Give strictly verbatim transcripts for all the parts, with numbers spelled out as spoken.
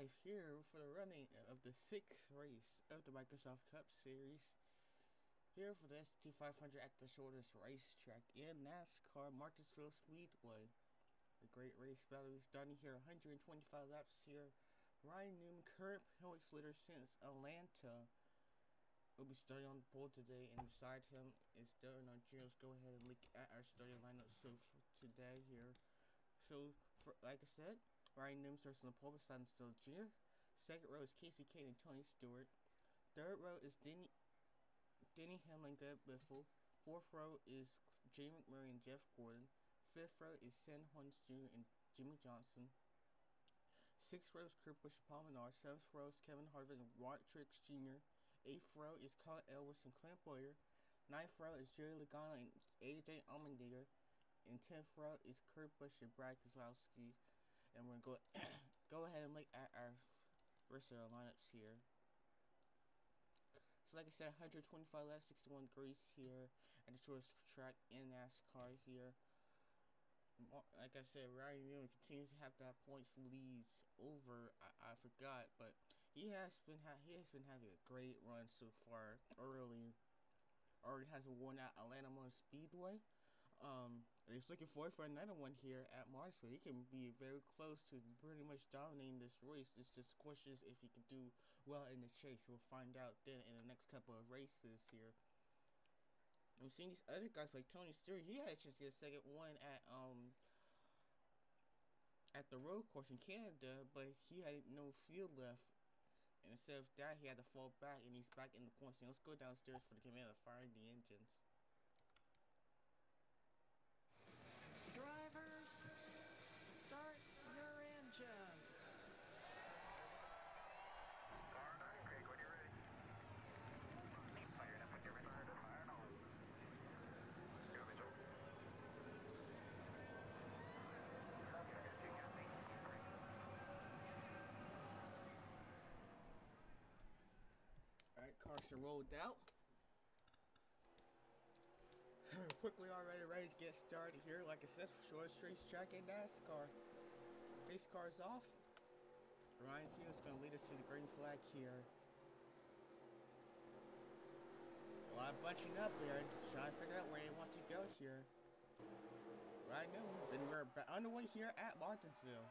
live here for the running of the sixth race of the Microsoft Cup Series. Here for the S T five hundred at the shortest racetrack in NASCAR, Martinsville Speedway. A great race battle is starting here, one hundred twenty-five laps here. Ryan Newman, current points leader since Atlanta, will be starting on the pole today, and beside him is Darren Arjuna. Let's go ahead and look at our starting lineup so for today here. So, for, like I said, Ryan Newman starts on the pole beside him still Junior Second row is Kasey Kahne and Tony Stewart. Third row is Denny, Denny Hamlin, Greg Biffle. Fourth row is Jay McMurray and Jeff Gordon. Fifth row is San Juan Junior and Jimmy Johnson. Sixth row is Kurt Busch and Paul Menard. Seventh row is Kevin Harvick and Mark Truex Junior Eighth row is Colin Edwards and Clint Bowyer. Ninth row is Jerry Logano and A J Allmendinger. And tenth row is Kurt Busch and Brad Keselowski. And we're going to go, go ahead and look at our rest of our lineups here. So like I said, one hundred twenty-five laps, sixty-one degrees here at the shortest track in NASCAR here. Like I said, Ryan Newman continues to have that points leads over. I, I forgot, but he has been ha he has been having a great run so far. Early, already has won at Atlanta Motor Speedway. Um, and he's looking forward for another one here at Martinsville. He can be very close to pretty much dominating this race. It's just questions if he can do well in the chase. We'll find out then in the next couple of races here. I'm seeing these other guys like Tony Stewart. He had just get a second one at um at the road course in Canada, but he had no field left. And instead of that, he had to fall back, and he's back in the points. And let's go downstairs for the command of firing the engines. Drivers, start your engines. Car nine, Craig, when you're ready. Keep fired up when you're ready. Fired up, fired up. Go, Mitchell. Alright, cars are rolled out. Quickly already ready to get started here. Like I said, shortest racetrack in NASCAR. Race cars off. Ryan Fields going to lead us to the green flag here. A lot of bunching up here and trying to figure out where they want to go here. Right now, and we're underway here at Martinsville.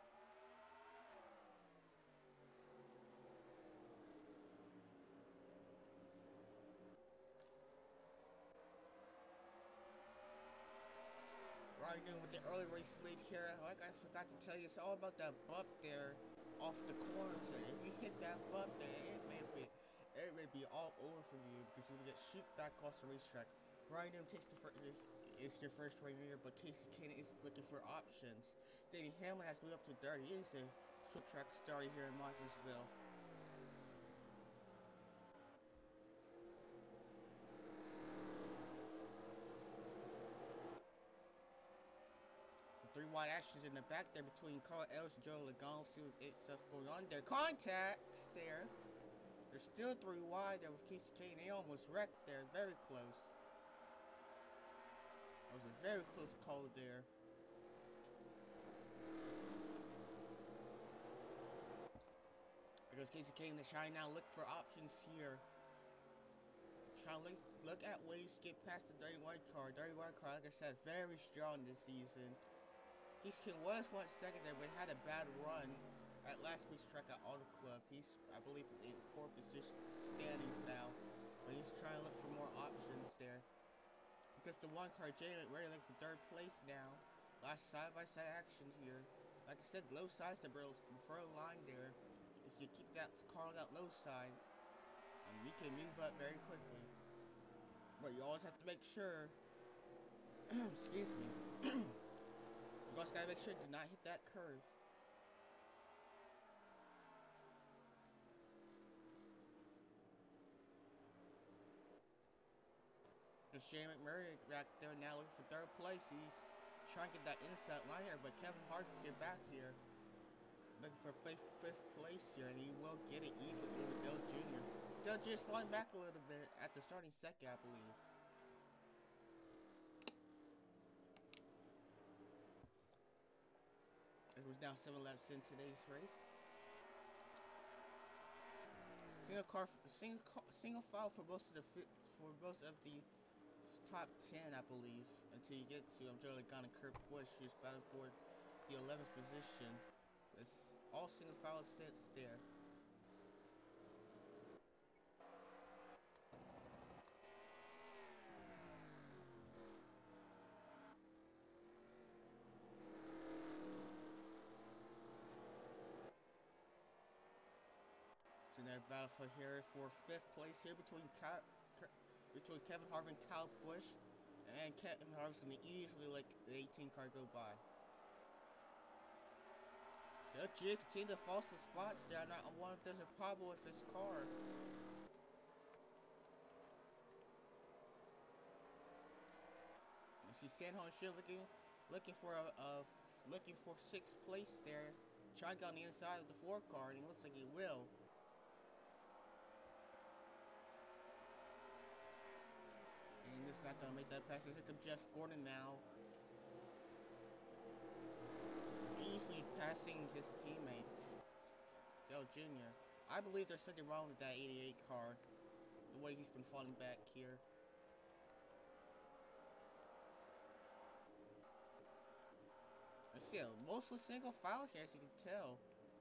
Right now with the early race lead here. Like I forgot to tell you, it's all about that bump there off the corner. So if you hit that bump there, it may be it may be all over for you because you will get shoot back across the racetrack. Right now takes the first, it's your first right here, but Kasey Kahne is looking for options. Denny Hamlin has moved up to third. He is a short track starter here in Martinsville. Three wide actions in the back there between Carl Edwards and Joe Logano. See what's stuff going on there. Contact there. There's still three wide there with Kasey Kahne. They almost wrecked there. Very close. That was a very close call there. There goes Kasey Kahne to try now. Look for options here. Trying to look, look at ways to get past the dirty white car. Dirty white car, like I said, very strong this season. Kasey Kahne was one second there, but had a bad run at last week's track at Auto Club. He's, I believe, in fourth position standings now, but he's trying to look for more options there. Because the one car, Jay McMurray, looking for third place now. Last side-by-side action here. Like I said, low side's the preferred line there. If you keep that car on that low side, um, you can move up very quickly. But you always have to make sure, excuse me, you also gotta make sure to not hit that curve. There's Jay McMurray back there now looking for third place. He's trying to get that inside line here, but Kevin Harvick here back here looking for fifth, fifth place here, and he will get it easily over Dale Junior Dale Junior's falling back a little bit at the starting second, I believe. It was now seven laps in today's race. Single car, single car, single file for most of the for most of the top ten, I believe, until you get to Joey Gunn and Kurt Busch, who's battling for the eleventh position. It's all single file sits there. So now battle for here for fifth place here between Cal, between Kevin Harvick and Kyle Busch, and Kevin Harvick's gonna easily let the eighteen car go by. They'll continue to fall some spots there. I wonder if there's a problem with his car. You see Sanho and Shield looking, looking for a, a, looking for sixth place there. Trying to get on the inside of the four car, and it looks like he will. And it's not gonna make that pass. Here comes Jeff Gordon now. Easily passing his teammate, Dale Junior I believe there's something wrong with that eighty-eight car. The way he's been falling back here. I see a mostly single file here, as you can tell.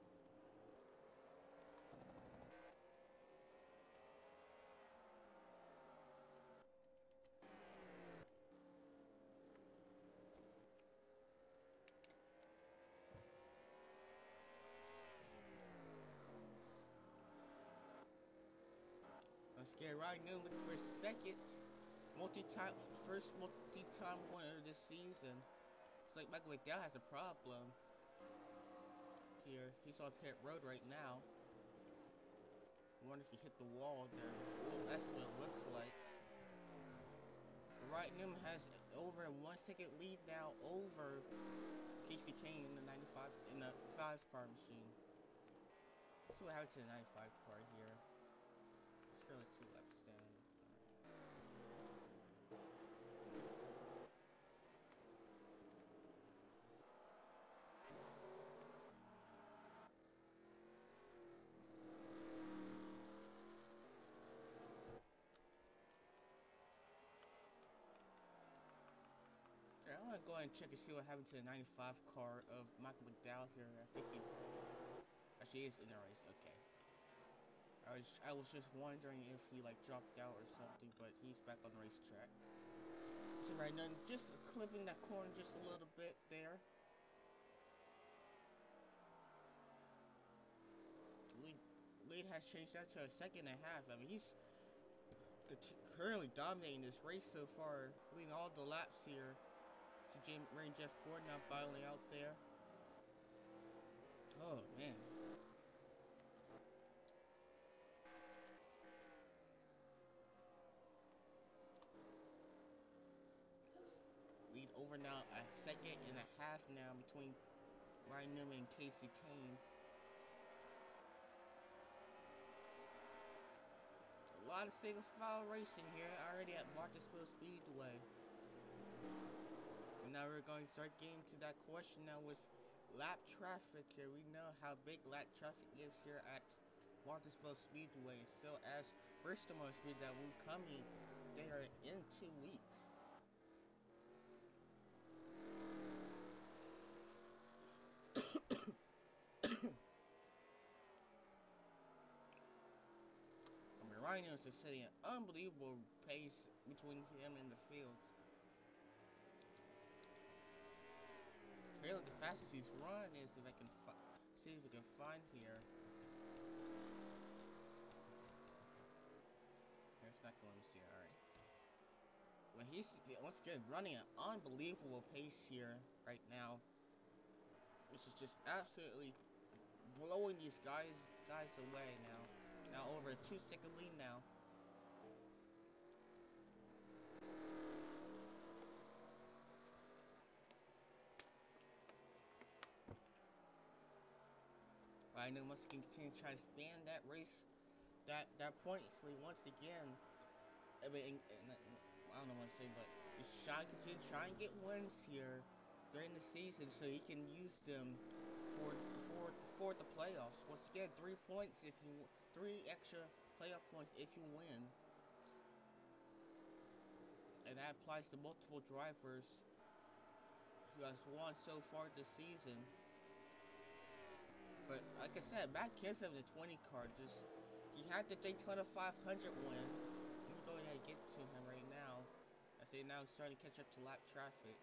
Let's get right now looking for a second multi-time, first multi-time winner this season. It's like Michael McDowell has a problem here. He's on pit road right now. I wonder if he hit the wall there. So that's what it looks like. Wright Newman has over a one second lead now over Casey Kane in the ninety-five in the five car machine. Let's see what happened to the ninety-five car here. It's currently two laps down. Alright, I'm gonna go ahead and check and see what happened to the ninety-five car of Michael McDowell here. I think he actually he is in the race. Okay. I was I was just wondering if he like dropped out or something, but he's back on the racetrack. So right now, just clipping that corner just a little bit there. Lead lead has changed that to a second and a half. I mean, he's currently dominating this race so far, leading all the laps here. See James Ray and Jeff Gordon now finally out there. Oh man. Lead over now a second and a half now between Ryan Newman and Casey Kane. A lot of single file racing here already at Martinsville Speedway. And now we're going to start getting to that question now with lap traffic here. We know how big lap traffic is here at Martinsville Speedway. So as Bristol Motor Speed that will coming there in two weeks. I mean, Ryan is just setting an unbelievable pace between him and the field. Really, the fastest he's run is if I can see if we can find here. It's not going to see. All right. Well, he's once again running an unbelievable pace here right now, which is just absolutely blowing these guys guys away now. Now over a two second lead now. I know once again continue to try to span that race, that that point lead once again. I mean, and, and, I don't know what to say, but he's trying to continue try and get wins here during the season so he can use them for for for the playoffs. Once again, three points if you three extra playoff points if you win. And that applies to multiple drivers who has won so far this season. But like I said, Matt Kenseth in the twenty car, just he had the Daytona five hundred win. Let me go ahead and get to him right now. I say now he's starting to catch up to lap traffic.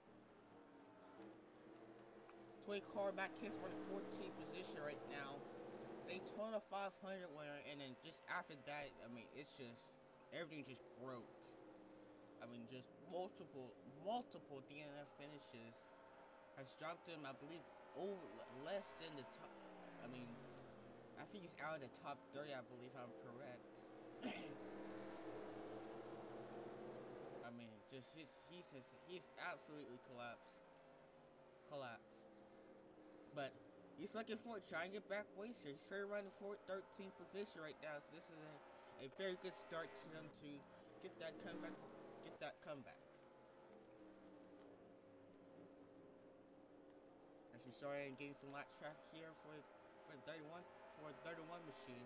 twenty car, Matt Kenseth running fourteenth position right now. Daytona five hundred winner, and then just after that, I mean, it's just everything just broke. I mean, just multiple, multiple D N F finishes has dropped him, I believe, over less than the top. I mean, I think he's out of the top thirty, I believe I'm correct. I mean, just his, he's his, he's absolutely collapsed, collapsed. But he's looking for it, trying to get back ways here. He's currently running for thirteenth position right now, so this is a, a very good start to him to get that comeback, get that comeback. As we started getting some lap traffic here for for the thirty-one for the thirty-one machine.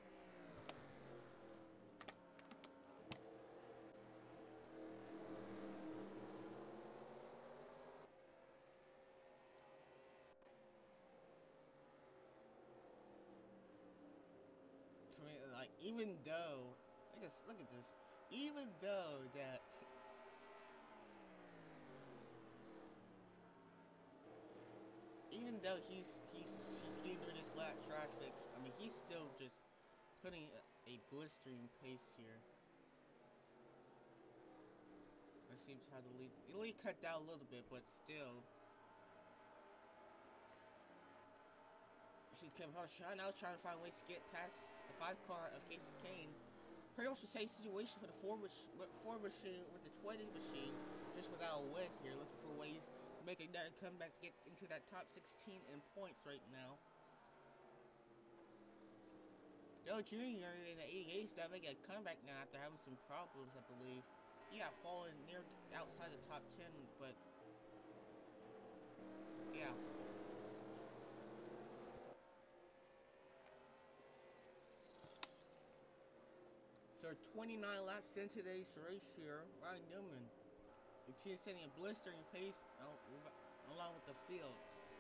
I mean, like, even though, I guess, look at this, even though that even though he's he's he's getting through this lap traffic, I mean, he's still just putting a, a blistering pace here. It seems to have the lead. The lead cut down a little bit, but still. You see Kevin Harvick now trying to find ways to get past the five car of Kasey Kahne. Pretty much the same situation for the four, four machine with the twenty machine, just without a win here, looking for ways to make another comeback, get into that top sixteen in points right now. Dale Junior in the eighty-eight is not making a comeback now after having some problems, I believe. He got fallen near outside the top ten, but yeah. So twenty-nine laps into today's race here, Ryan Newman continues setting a blistering pace along with the field.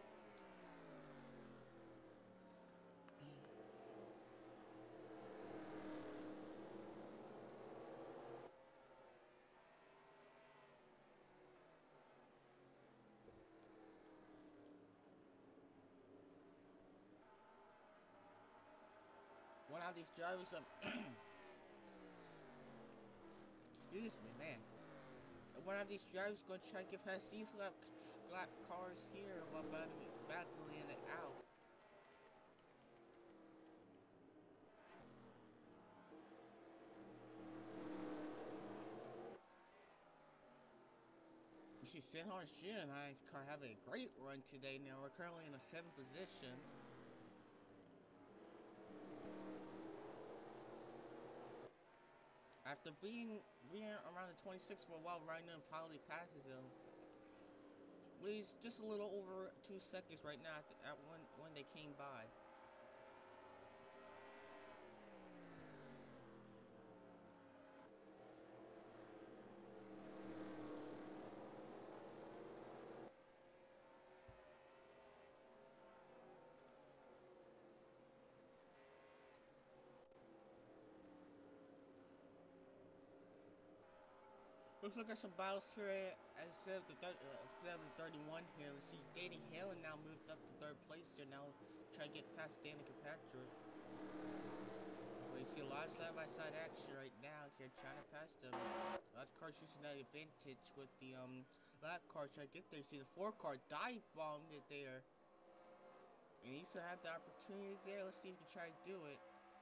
One of these drivers up. Excuse me, man. One of these drivers going to try to get past these lap, lap cars here while battling, battling it out. You see Senhorn Shinhei's car having a great run today. Now we're currently in a seventh position. After being being around the twenty-sixth for a while, right now finally passes him. But he's just a little over two seconds right now at, the, at when when they came by. Let's look at some battles here instead of the, thir uh, instead of the thirty-one here. Let's see, Danny Hamlin now moved up to third place here. Now trying to get past Danica Patrick. Well, you see a lot of side-by-side -side action right now here, trying to pass them. A lot of cars using that advantage with the um lap car trying to get there. You see the four car dive bombed it there, and he still had the opportunity there. Let's see if he can try to do it.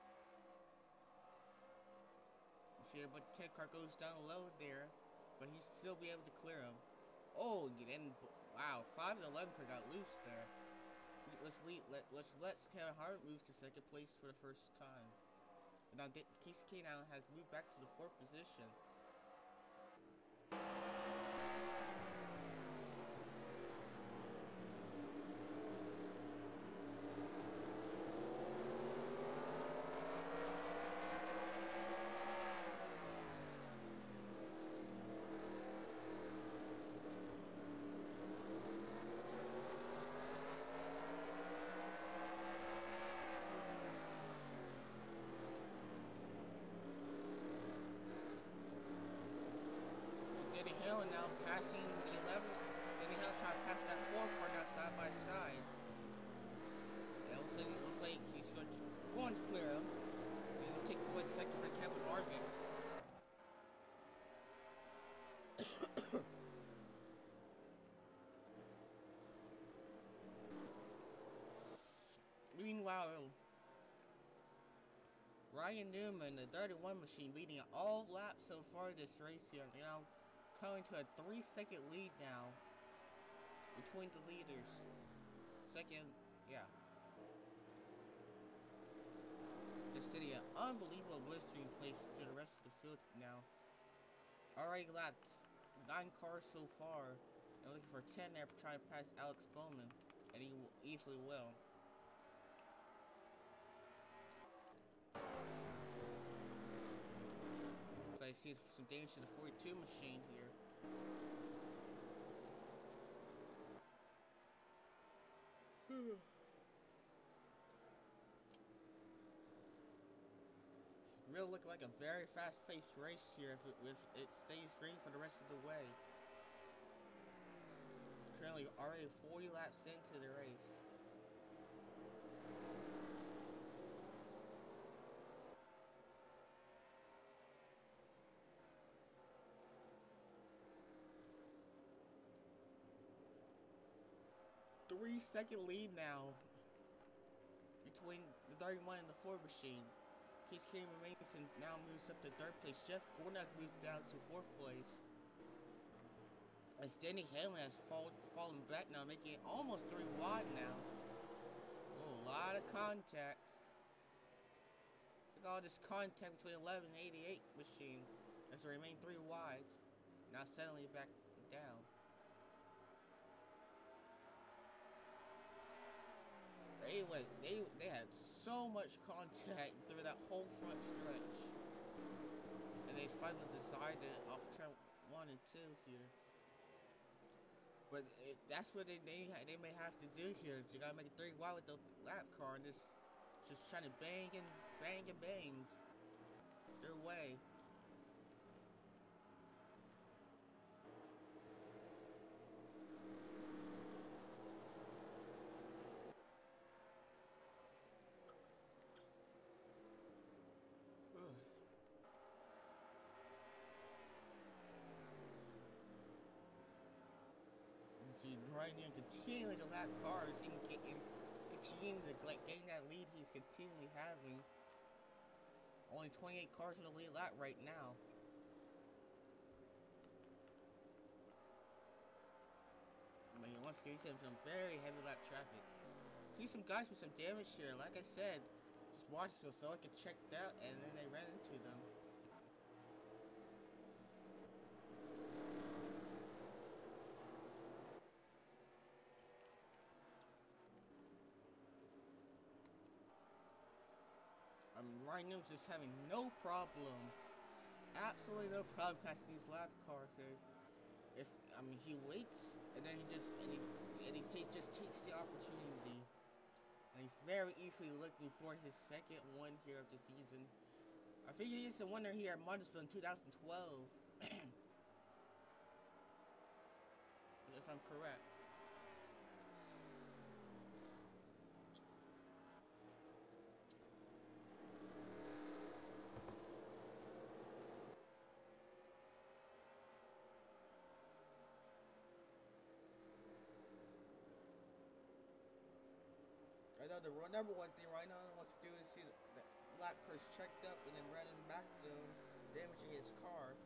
You see, but the ten car goes down low there. But he'd still be able to clear him. Oh, and wow, five and eleven car got loose there. Let's lead, let let's let Kevin Harvick move to second place for the first time. And now Kasey Kahne now has moved back to the fourth position. Denny Hamlin now passing the eleven. Denny Hamlin trying to pass that four car now side by side. It looks like, it looks like he's going to, going to clear him. He's going to take away second for Kevin Harvick. Meanwhile, Ryan Newman, the thirty-one machine, leading all laps so far this race here. You know, coming to a three-second lead now between the leaders. Second, yeah. It's sitting an unbelievable blistering place to the rest of the field now. Already lapped nine cars so far, and looking for ten there, trying to pass Alex Bowman, and he easily will. So I see some damage to the forty-two machine here. It's really looking like a very fast-paced race here if it, if it stays green for the rest of the way. Currently already forty laps into the race. Three second lead now between the thirty-one and the four machine. Case Cameron Mason now moves up to third place. Jeff Gordon has moved down to fourth place. As Denny Hamlin has fall, fallen back now, making it almost three wide now. Oh, a lot of contact. Look at all this contact between eleven and eighty-eight machine as they remain three wide. Now suddenly back down. They went, they they had so much contact through that whole front stretch, and they finally decided off turn one and two here. But it, that's what they they they may have to do here. You gotta make it three wide with the lap car and just just trying to bang and bang and bang their way. See, right now, continuing to lap cars and, get, and continuing to like gain that lead he's continually having. Only twenty-eight cars in the lead lap right now. I mean, once again, he's having some very heavy lap traffic. See some guys with some damage here. Like I said, just watched this so I could check out, and then they ran into them. Um, Ryan Newman's just having no problem, absolutely no problem passing these lap cars there. If I mean he waits and then he just and he and he take, just takes the opportunity, and he's very easily looking for his second one here of the season. I think he is the winner here at Martinsville in two thousand twelve, if I'm correct. I know the number one thing right now wants to do is see the, the lap cars checked up and then running back to him, damaging his car.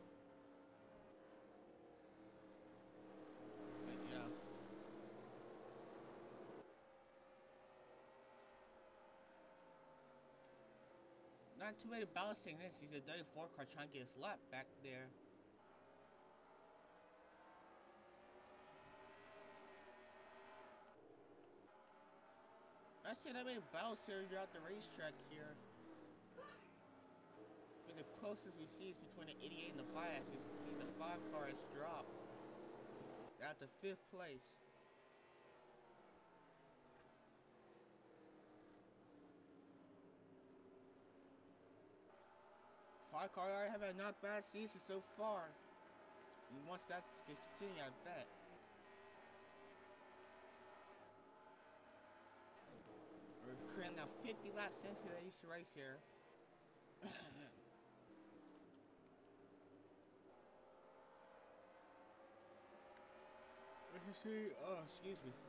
But yeah. Not too many balancing this. He's a thirty-four car trying to get his lap back there. I see that many battles here throughout the racetrack here. For the closest we see is between the eighty-eight and the five. As you can see, the five car has dropped out to fifth place. Five car already have a not bad season so far. He wants that to continue, I bet. We're currently now fifty laps into this race here. Let me see. Oh, excuse me.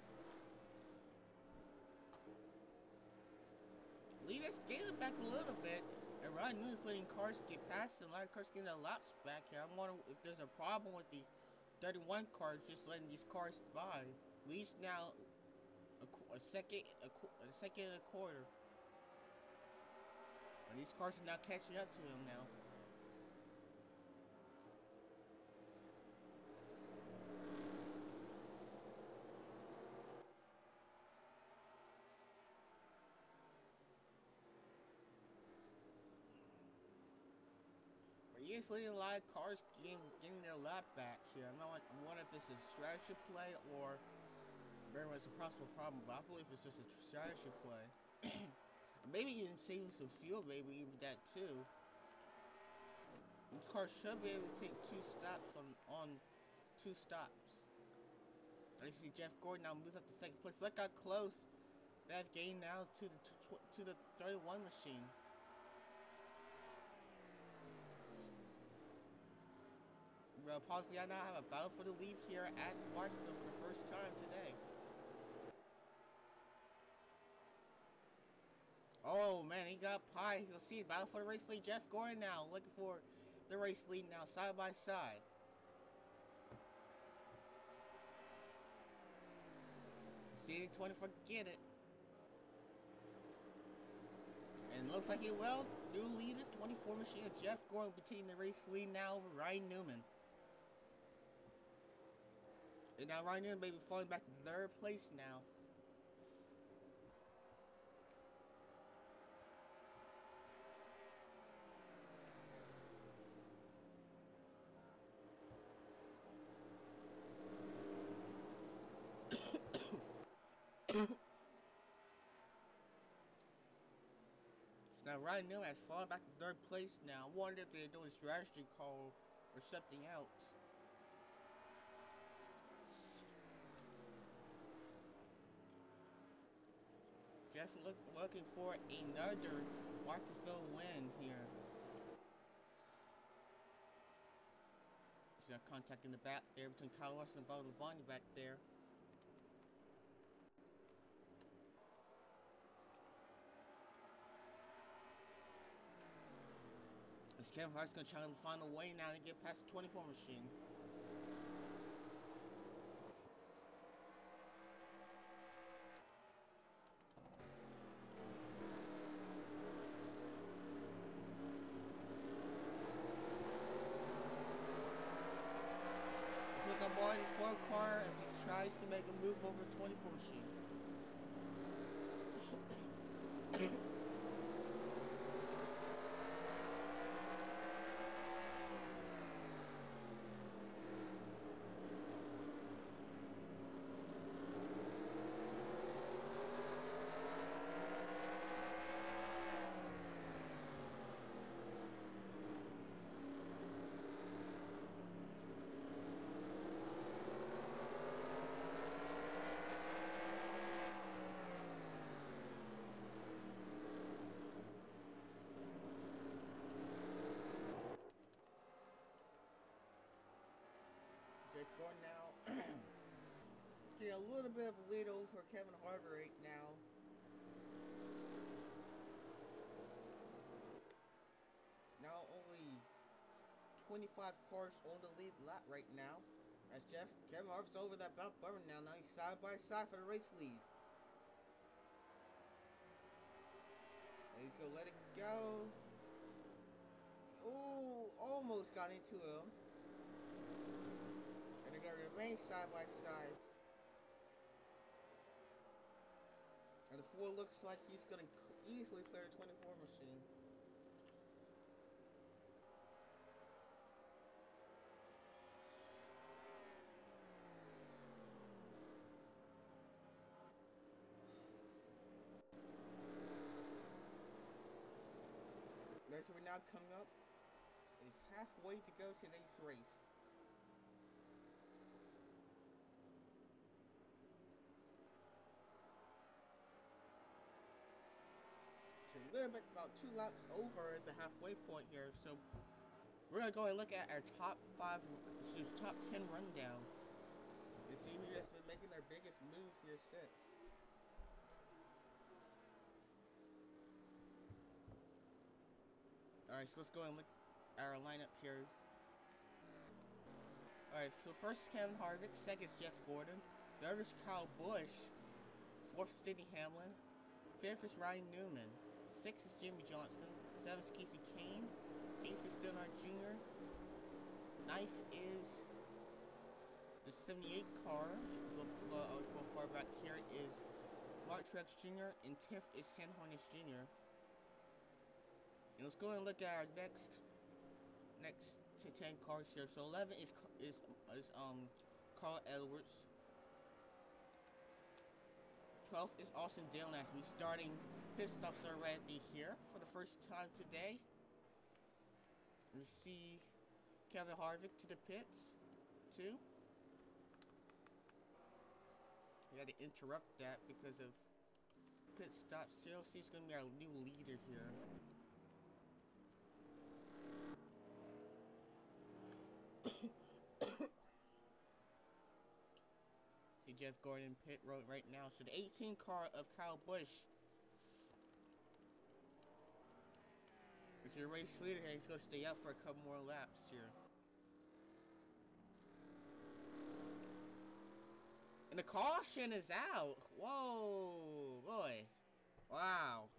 Lead us scaling back a little bit. And Ryan Newman's letting cars get past him. A lot of cars getting their laps back here. I'm wondering if there's a problem with the thirty-one cars just letting these cars by. Leads now a, a second, a, a second and a quarter. And these cars are now catching up to him now. But he is letting a lot of cars getting, getting their lap back here. I'm not. I'm wondering if it's a strategy play or very much a possible problem. But I believe it's just a strategy play. Maybe even saving some fuel. Maybe even that too. These cars should be able to take two stops on on two stops. I see Jeff Gordon now moves up to second place. Look how close they've gained now to the to the thirty-one machine. Well, possibly I now have a battle for the lead here at Martinsville for the first time today. Oh man, he got pie. Let's see, battle for the race lead. Jeff Gordon now looking for the race lead now, side by side. C twenty-four, get it. And looks like it will. New leader, twenty-four machine. Jeff Gordon between the race lead now over Ryan Newman. And now Ryan Newman may be falling back to third place now. So now Ryan Newman has fallen back to third place now. I wonder if they're doing a strategy call or something else. Jeff look, looking for another Martinsville win here. He's got contact in the back there between Kyle Larson and Bob Labonte back there. As Kevin Hart's gonna try to find a way now to get past the twenty-four machine. Look up on the four car as he tries to make a move over the twenty-four machine. Jake Gordon now getting a little bit of a lead over Kevin Harvick right now. Now only twenty-five cars on the lead lap right now. As Jeff Kevin Harvick's over that Mount Bummer now. Now he's side by side for the race lead. And he's gonna let it go. Ooh, almost got into him. And they're gonna remain side by side. And the Ford looks like he's gonna easily clear the twenty-four machine. As we're now coming up, it's halfway to go to today's race. little bit about two laps over the halfway point here. So we're gonna go and look at our top five, excuse, top ten rundown, and see who has been making their biggest moves here since. All right, so let's go and look at our lineup here. All right, so first is Kevin Harvick, second is Jeff Gordon, third is Kyle Busch, fourth is Denny Hamlin, fifth is Ryan Newman, sixth is Jimmy Johnson, seventh is Kasey Kahne, eighth is Dale Earnhardt Junior, ninth is the seventy-eight car, if we go, go, go far back here, is Mark Truex Junior, and tenth is Sam Hornish Junior And let's go and look at our next next to ten cars here. So eleven is is is um Carl Edwards. twelfth is Austin Dillon as we starting pit stops already here for the first time today. We see Kevin Harvick to the pits too. We had to interrupt that because of pit stop. C L C is going to be our new leader here. See Jeff Gordon pit road right now. So the eighteen car of Kyle Busch is your race leader here. He's going to stay out for a couple more laps here. And the caution is out. Whoa, boy. Wow.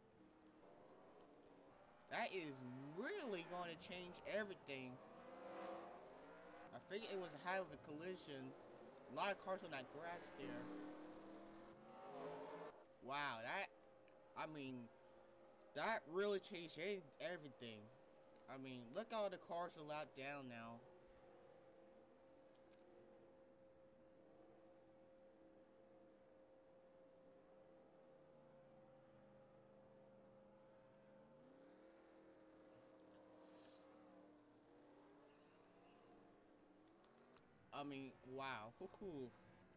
That is really going to change everything. I figured it was a high of a collision. A lot of cars on that grass there. Wow, that, I mean, that really changed everything. I mean, look how the cars are allowed down now. I mean, wow. Hoo-hoo.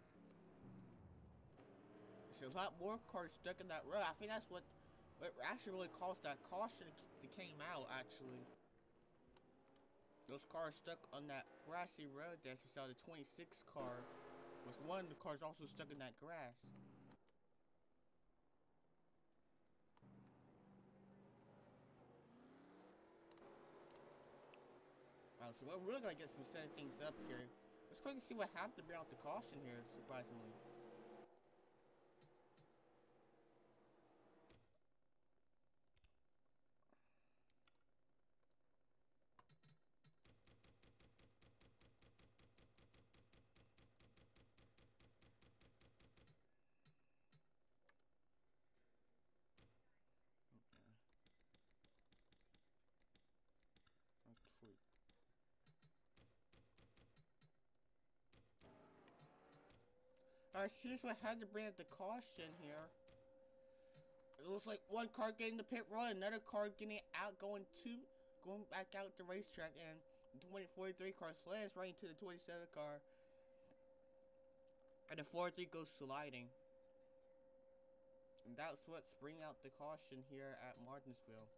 There's a lot more cars stuck in that road. I think that's what, what actually really caused that caution that came out, actually. Those cars stuck on that grassy road there. So we saw the twenty-six car was one of the cars also stuck in that grass. Alright, so we're really gonna get some setting things up here. Let's quickly see what happened to bring out the caution here, surprisingly. Okay. Alright, here's what had to bring up the caution here. It looks like one car getting the pit road, another car getting out, going to, going back out the racetrack, and the twenty forty-three car slams right into the twenty-seven car, and the forty-three goes sliding. And that's what's bringing out the caution here at Martinsville.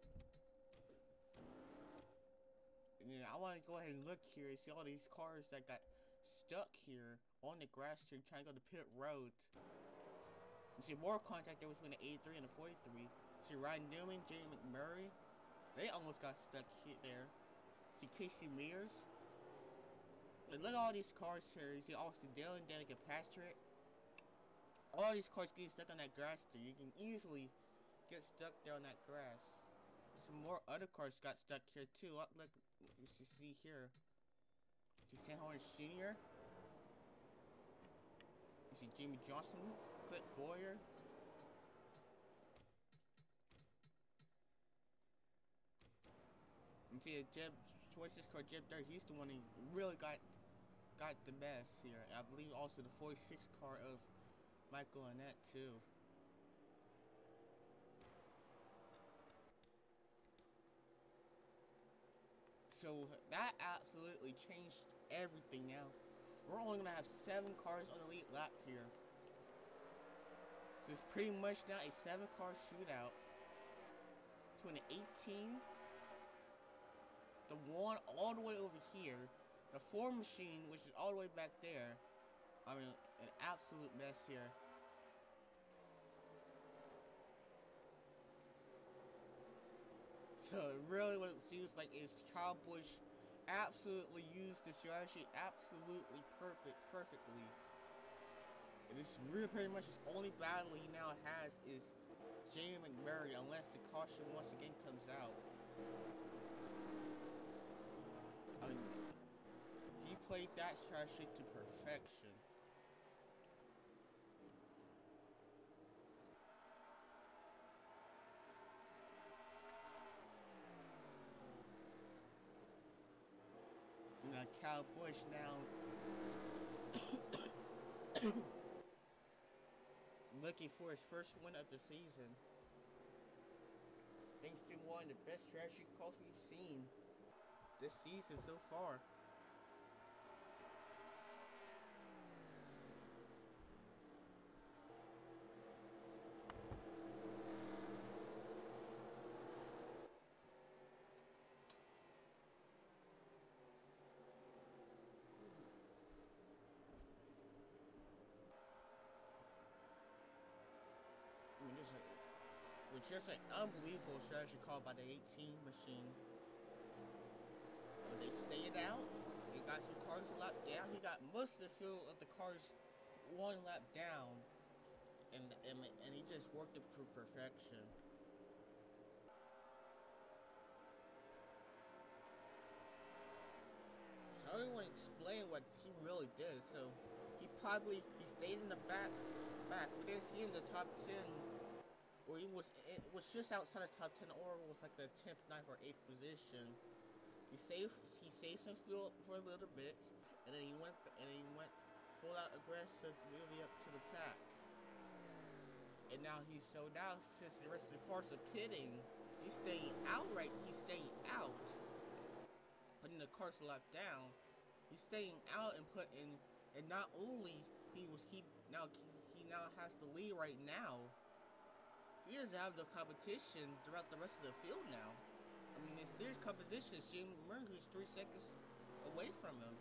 And, yeah, I want to go ahead and look here and see all these cars that got stuck here on the grass here trying to go to pit road. You see more contact there between the eighty-three and the forty-three. See Ryan Newman, Jamie McMurray, they almost got stuck here there. See Casey Mears. And look at all these cars here. You see Austin Dillon, Danica Patrick. All these cars getting stuck on that grass there. You can easily get stuck there on that grass. Some more other cars got stuck here too. Look, look you see here. See Sam Hornish Junior You see Jimmy Johnson, Clint Bowyer. You see Jeb twenty-six car Jeb Dirt, he's the one who really got got the best here. I believe also the forty-six car of Michael Annett too. So that absolutely changed everything now. We're only gonna have seven cars on the lead lap here. So it's pretty much now a seven car shootout. between the eighteen, the one all the way over here, the four machine, which is all the way back there. I mean, an absolute mess here. So really what it seems like is Kyle Busch absolutely used the strategy absolutely perfect, perfectly. And this really pretty much his only battle he now has is Jamie McMurray, unless the caution once again comes out. I mean, he played that strategy to perfection. Now Kyle Busch now looking for his first win of the season, thanks to one of the best strategy calls we've seen this season so far. I mean, just a, with just an unbelievable strategy call by the eighteen machine. When they stayed out, he got some cars a lap down. He got most of the field of the cars one lap down, and and, and he just worked it to perfection. So I don't want to explain what he really did. So he probably he stayed in the back, back. We didn't see him in the top ten, or he was it was just outside the top ten, or was like the tenth, ninth, or eighth position. He saved he saved some fuel for a little bit, and then he went and then he went full out aggressive, moving up to the back. And now he's so now since the rest of the cars are pitting, he's staying out right. He's staying out, putting the cars a lap down. He's staying out and putting, and not only he was keep now he now has the lead right now. He doesn't have the competition throughout the rest of the field now. I mean, there's competition. It's Jamie McMurray who's three seconds away from him.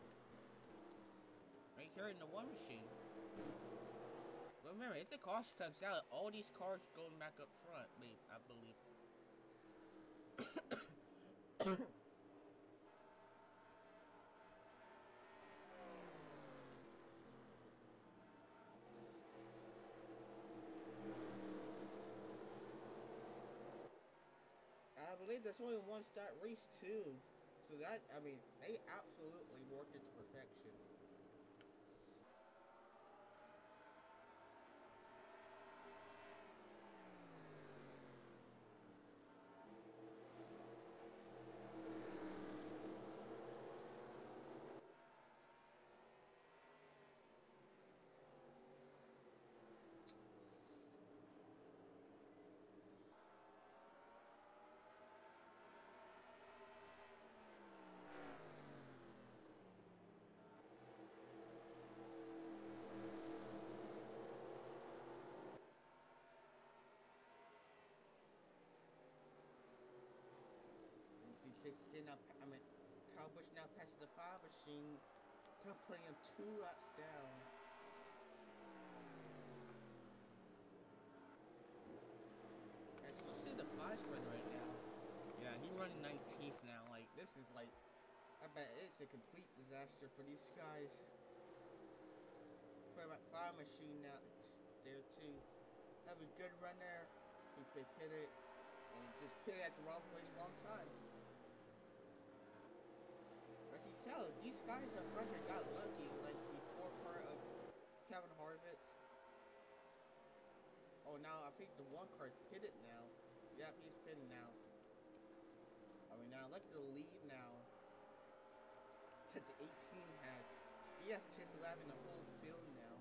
Right here in the one machine. But remember, if the caution comes out, all these cars going back up front, maybe, I believe. I believe there's only one start race too. So that, I mean, they absolutely worked it to perfection. See, Casey K now, I mean, Kyle Busch now passes the five machine, putting him two laps down. As you see the five's running right now. Yeah, he's running nineteenth now. Like, this is like, I bet it's a complete disaster for these guys. Put about five machine now, it's there too. Have a good run there. He hit it, and just hit it at the wrong place, wrong time. As you saw, these guys up front here got lucky, like the four car of Kevin Harvick. Oh, now I think the one car pitted now. Yep, he's pitting now. I mean, now look at the lead now that the eighteen has. He has a chance to lap in the whole field now.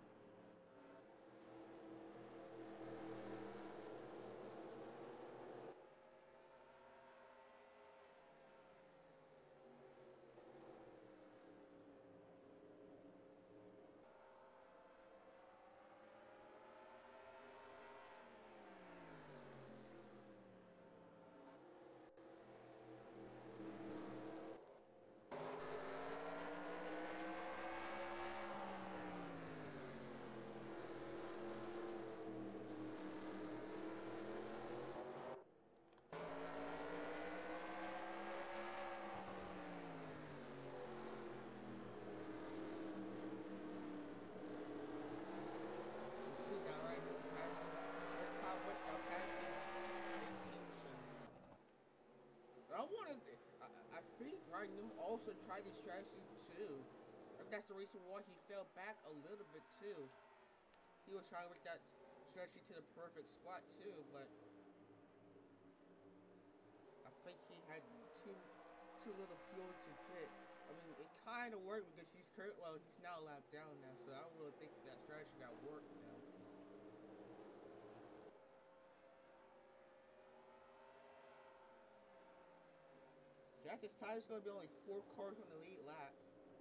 also tried this strategy too. That's the reason why he fell back a little bit too. He was trying to work that strategy to the perfect spot too, but I think he had too too little fuel to pit. I mean, it kind of worked because he's current. Well, he's now a lap down now, so I don't really think that strategy got worked now. See, at this time, it's going to be only four cars on the lead lap.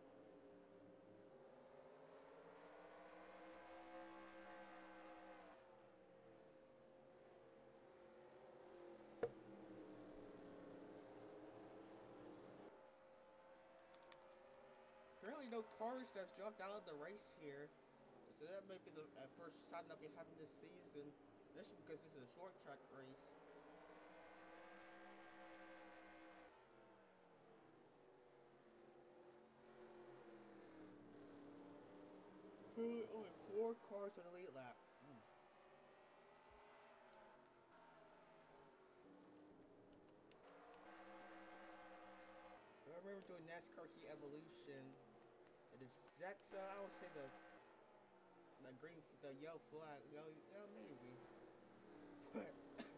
Currently, no cars that's dropped out of the race here. So that might be the uh, first time that'll be happening this season. Especially because this is a short track race. Only four cars on the lead lap. Mm. I remember doing NASCAR Heat Evolution. It is that's uh, I would say the the green, the yellow flag. Yo, yeah, maybe. But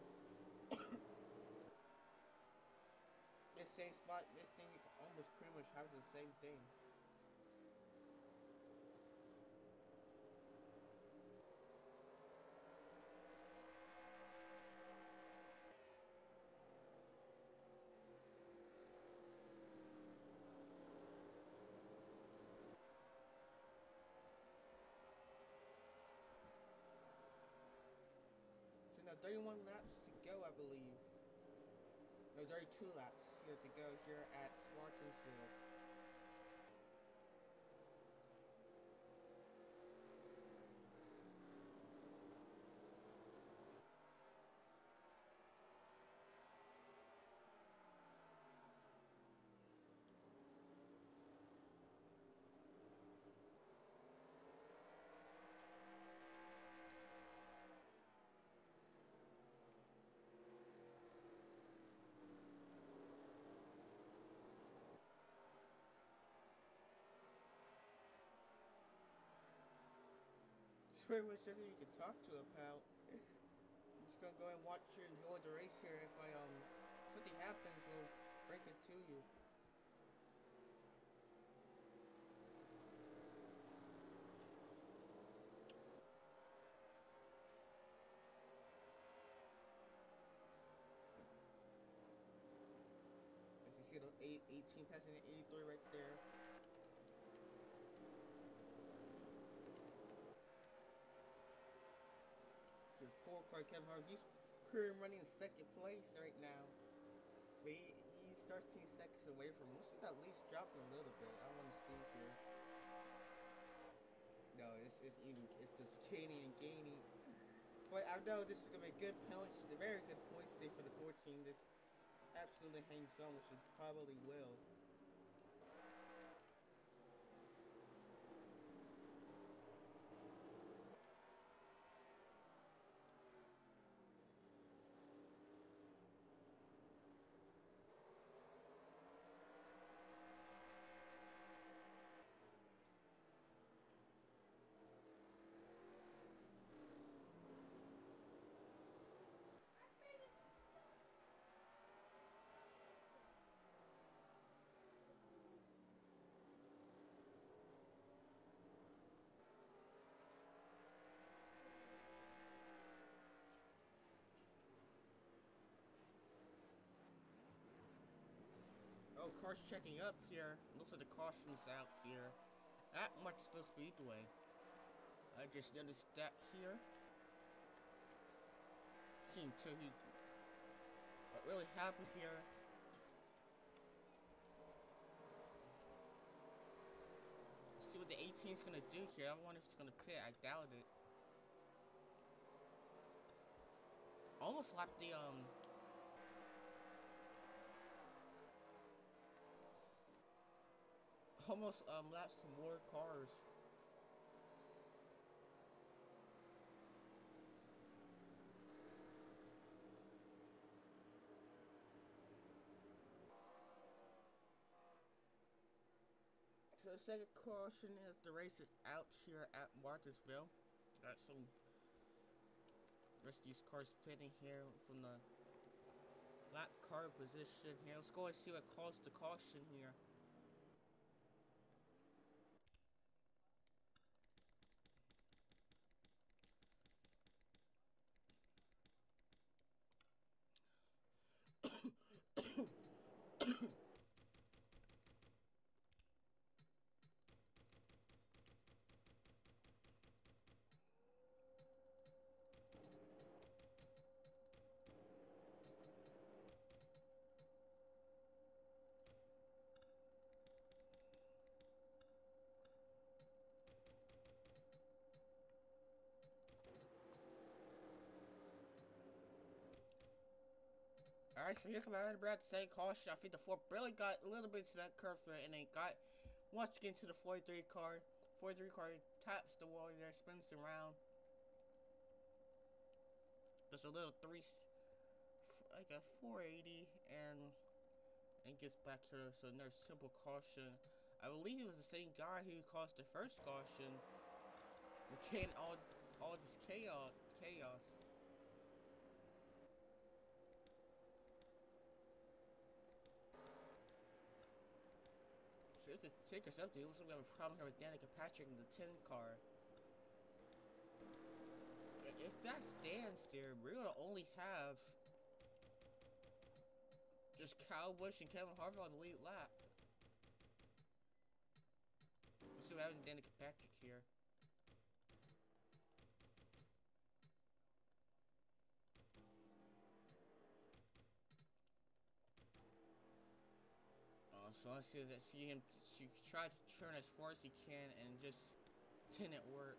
this same spot, this thing, you can almost pretty much have the same thing. So now thirty-one laps to go, I believe. No, thirty-two laps here to go here at Martinsville. It's pretty much nothing you can talk to about. I'm just gonna go and watch you enjoy the race here. If I um something happens, we'll break it to you. As you see the eighteen passing the eighty-three right there. To four car Kevin Harvick. He's currently running in second place right now. But he, he's thirteen seconds away from us. At least dropping a little bit. I want to see here. No, it's it's even it's just gaining and gaining. But I know this is gonna be a good points, a very good points day for the fourteen. This absolutely hangs on, which it probably will. Oh, cars checking up here. Looks like the caution's out here at Martinsville Speedway. I just noticed that here. Can't tell you what really happened here. See what the eighteen's gonna do here. I wonder if it's gonna pit. I doubt it. Almost lapped the um. Almost um lapped some more cars. So the second caution is the race is out here at Martinsville. Got some rest of these cars pitting here from the lap car position here. Let's go and see what caused the caution here. Alright, so here's my about to say caution. I think the four barely got a little bit to that curve there, and they got once again to the forty-three car. forty-three car taps the wall there, spins around. There's a little three, like a four eighty, and and gets back here. So there's simple caution. I believe it was the same guy who caused the first caution, creating all all this chaos. Chaos. So if the tickers up, it looks like we have a problem here with Danica Patrick in the ten car. If that stands there, we're gonna only have just Kyle Busch and Kevin Harvick on the lead lap. Let's see what happens with Danica Patrick here. Uh, so let's see that see him. She tried to turn as far as he can and just didn't work.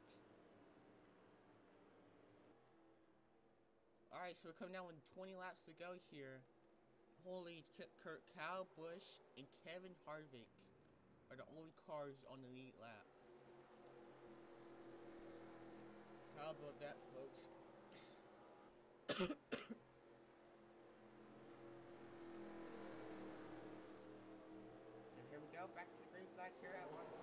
Alright, so we're coming down with twenty laps to go here. Holy Kurt, Kyle Busch and Kevin Harvick are the only cars on the lead lap. How about that, folks? And here we go, back to the green flag here at once.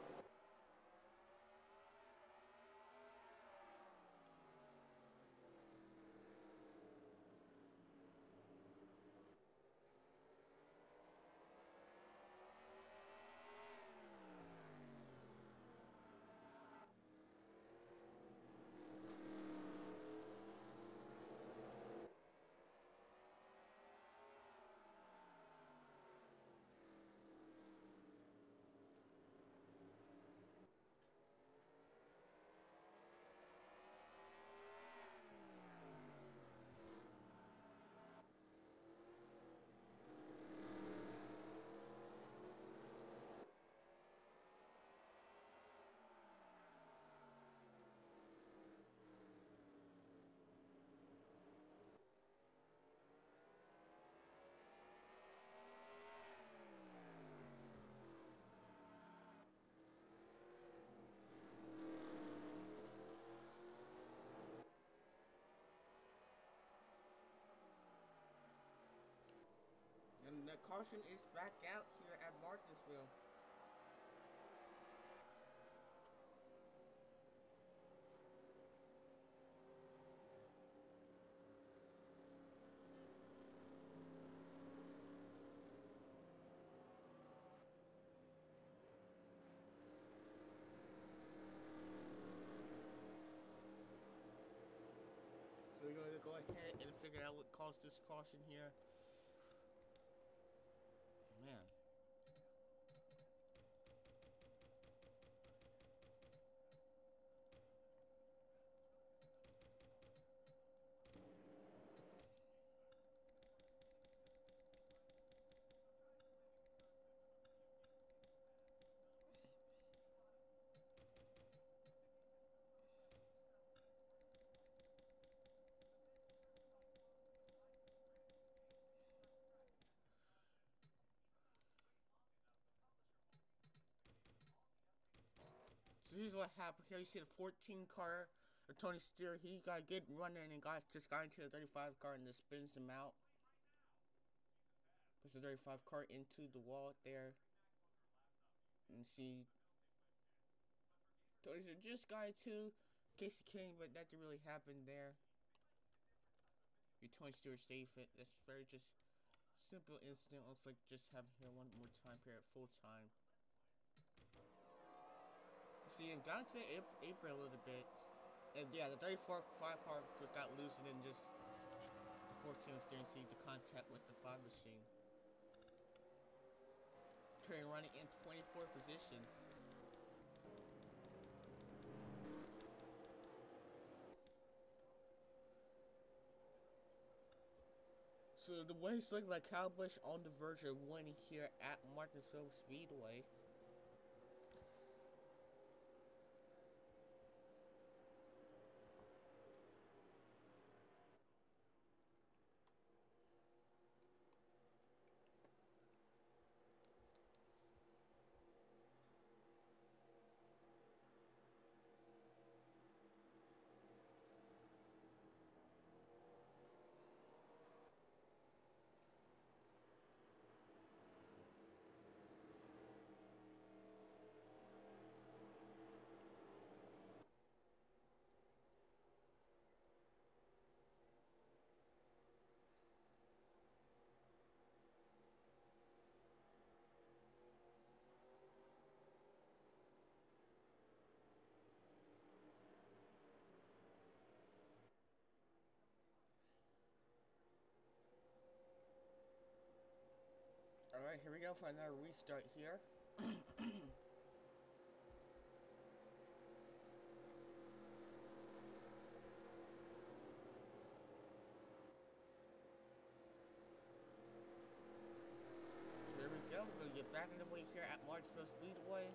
And the caution is back out here at Martinsville. So we're going to go ahead and figure out what caused this caution here. Man. So here's what happened here. You see the fourteen car, or Tony Steer, he got a good runner and got just got into the thirty-five car and just spins him out. Puts the thirty-five car into the wall there. And see Tony's just got to Casey King, but that didn't really happen there. Your Tony Stewart stay fit. That's very just simple incident. Looks like just having here one more time here at full time. See, it got to April a little bit. And yeah, the thirty-four five car got loose, and then just the fourteen was there see the contact with the five machine. Currently running in twenty-fourth position. So the way it's looking like Kyle Busch on the verge of winning here at Martinsville Speedway. Alright, here we go for another restart here. So here we go. We're gonna get back in the way here at Martinsville Speedway.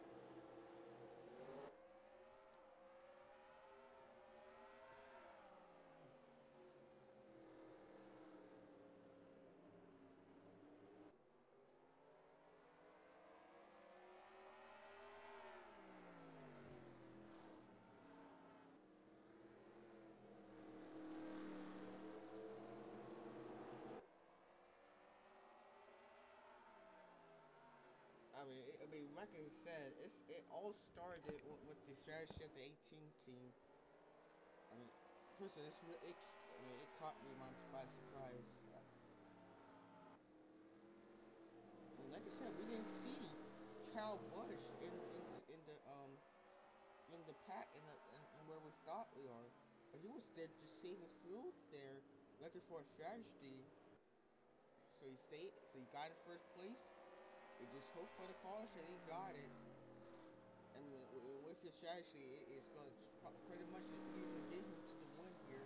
I mean, it, I mean, like I said, it's it all started with, with the strategy of the eighteen team. I mean, personally, it's it, I mean, it caught me by surprise. I mean, like I said, we didn't see Kyle Busch in in in the um in the pack in the in, in where we thought we are, but he was there just saving fuel there, looking for a strategy. So he stayed. So he got in first place. We just hope for the caution. He got it. And with his strategy, it's going to pretty much easily get him to the win here.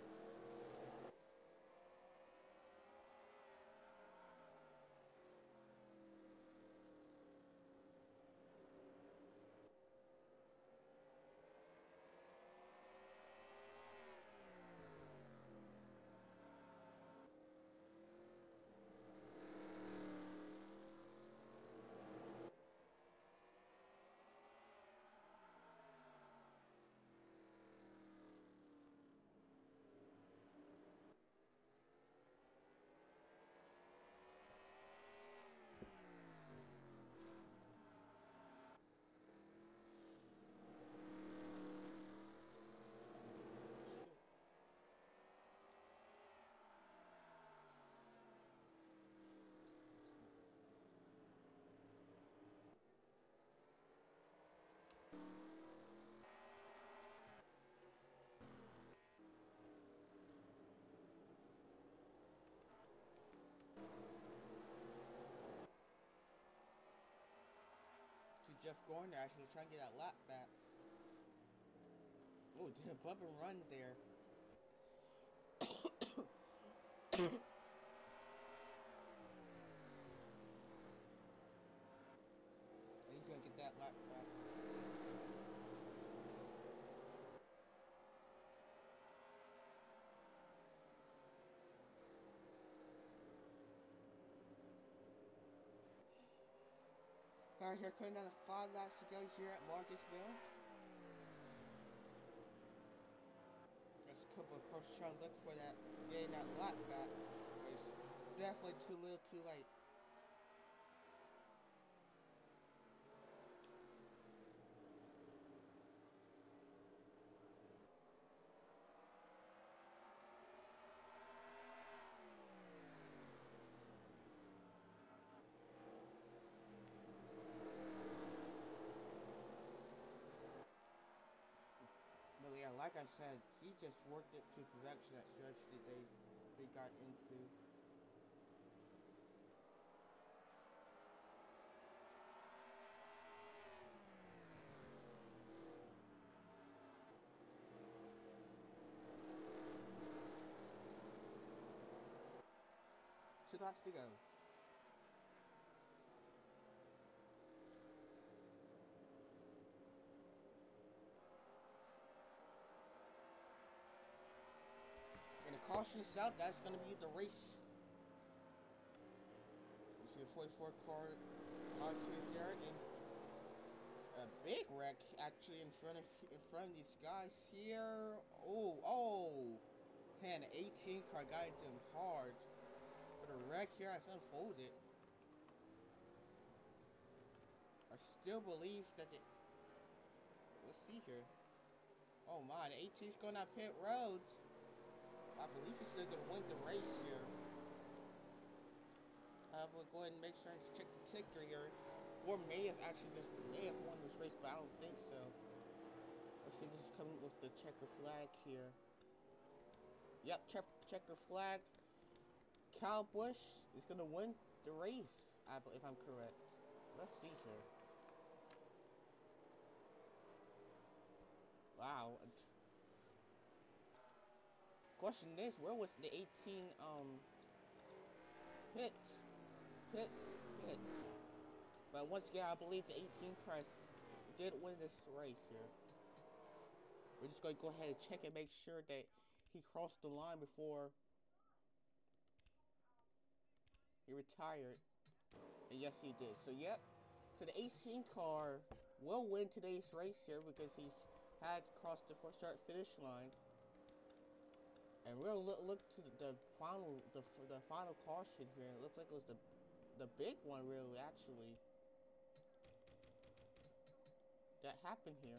See Jeff Gordon actually trying to get that lap back. Oh, did a bump and run there. And he's gonna get that lap back. Alright, here coming down to five laps to go here at Martinsville. There's a couple of courses trying to look for that, getting that lap back. But it's definitely too little too late. like I said, he just worked it to perfection that stretch that they they got into. Two laps to go. And the caution is out. That's going to be the race. You see the forty-four car attitude there, and a big wreck actually in front of in front of these guys here. Oh, oh, man, the eighteen car got into him hard, but a wreck here has unfolded. I still believe that the. Let's see here. Oh my, the eighteen's going out pit road. I believe he's still gonna win the race here. Uh, we'll go ahead and make sure and check the ticker here. Ford may have actually just may have won this race, but I don't think so. Let's see, this is coming with the checker flag here. Yep, check checker flag. Kyle Busch is gonna win the race, I believe, if I'm correct. Let's see here. Wow. Question is, where was the eighteen um hits? Hits, hits. But once again, I believe the eighteen Crest did win this race here. We're just going to go ahead and check and make sure that he crossed the line before he retired. And yes, he did. So, yep. So, the eighteen car will win today's race here because he had crossed the first start finish line. And we'll look, look to the final the, the final caution here. It looks like it was the, the big one, really, actually, that happened here.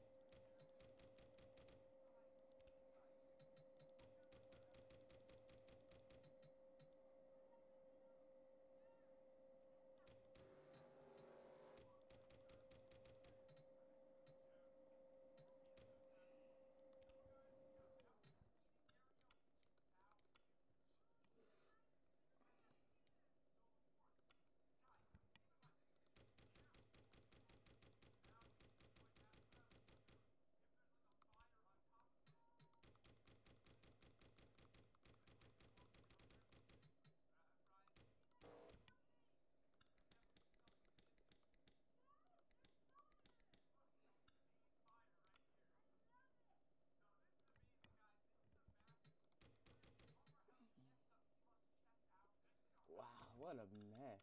Wow, what a mess.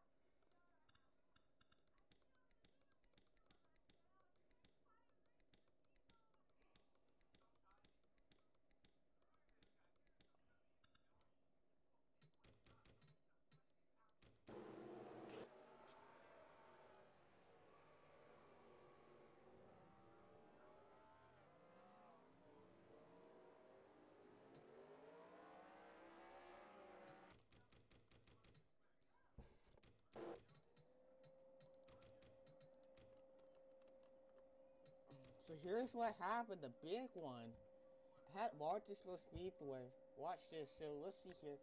So here's what happened, the big one. At Martinsville Speedway. Watch this, so let's see here.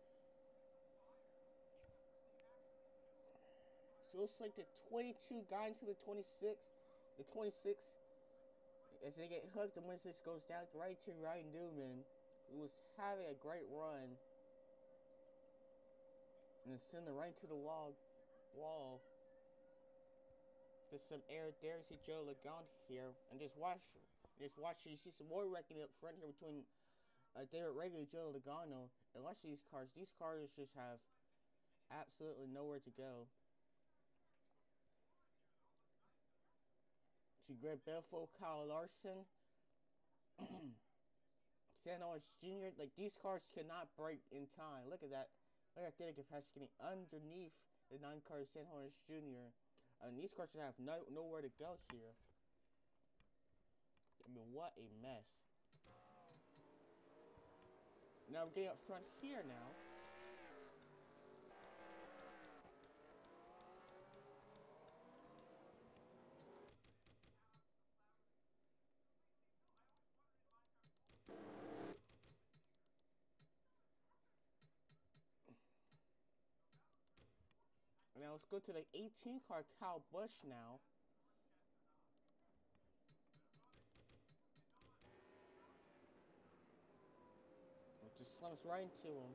So it's like the twenty-two got into the twenty-six. The twenty-six, as they get hooked, the twenty-six goes down right to Ryan Newman, who was having a great run. And it's sending right to the wall. wall. There's some air there. You see Joe Logano here. And just watch. Just watch. You see some more wrecking up front here between uh, David Ragan and Joe Logano. And watch these cars. These cars just have absolutely nowhere to go. See Greg Belfo, Kyle Larson, Santos Junior Like, these cars cannot break in time. Look at that. Look at Danica Patrick getting underneath the nine car Santos Junior And these cars just have no nowhere to go here. I mean, what a mess. Now we're getting up front here now. Now let's go to the eighteen car, Kyle Busch now. It just slams right into him.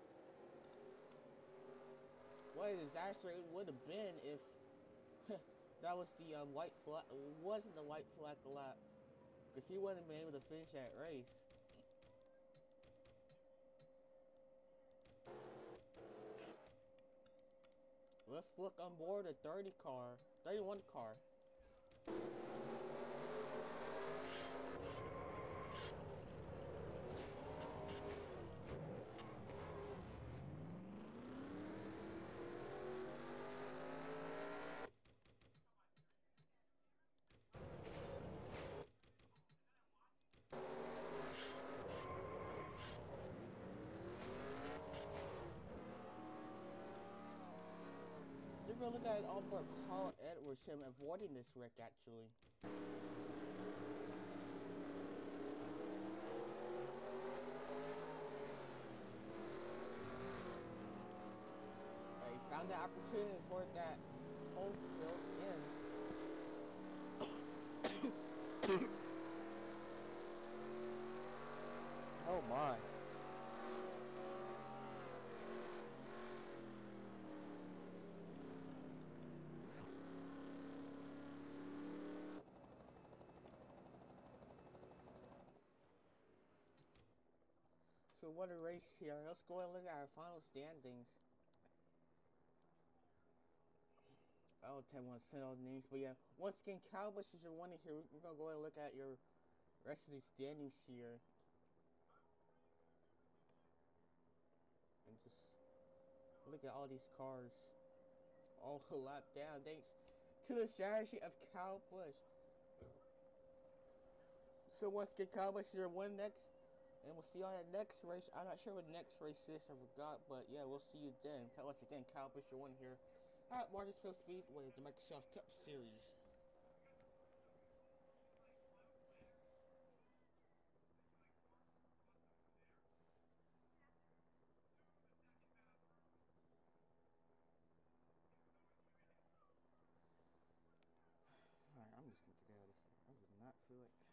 What it is actually would have been if that was the um, white flag, wasn't the white flag lap, because he wouldn't have been able to finish that race. Let's look on board a thirty car, thirty-one car. You're gonna look at all but Carl Edwards, him avoiding this wreck actually. He found the opportunity for that hole filled in. Oh my. So what a race here. Let's go and look at our final standings. I don't tell one to send all the names, but yeah. Once again, Kyle Busch is your winner here. We're gonna go and look at your rest of the standings here. And just look at all these cars. All a lap down. Thanks to the strategy of Kyle Busch. So once again, Kyle Busch is your win next. And we'll see you on that next race. I'm not sure what the next race is, I forgot, but yeah, we'll see you then. Once again, Kyle Busch, your win here at Martinsville Speedway, the Microsoft Cup Series. Alright, I'm just gonna get out of here. I do not feel like